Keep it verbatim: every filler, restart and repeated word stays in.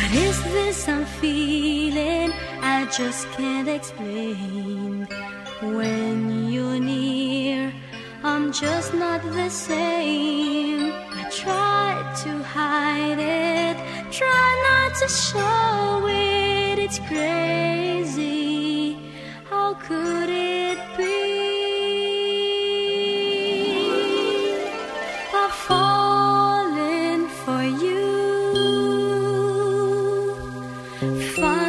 What is this I'm feeling? I just can't explain. When you're near, I'm just not the same. I try to hide it, try not to show it. It's crazy. How could it be? I've fallen for you. Find